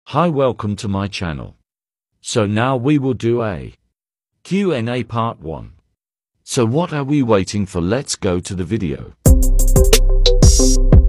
Hi, welcome to my channel. So now we will do a Q&A part 1. So what are we waiting for? Let's go to the video.